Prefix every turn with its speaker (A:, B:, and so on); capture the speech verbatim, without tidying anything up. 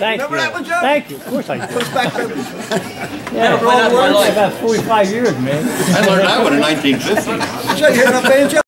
A: Thank
B: Remember
A: you.
B: that one, Joe?
A: Thank you. Of course I do.
B: Goes back to
A: Yeah,
B: Never played that in my life.
A: about forty-five years, man.
C: I learned that one in nineteen fifty.
B: Joe, you hear enough banjo?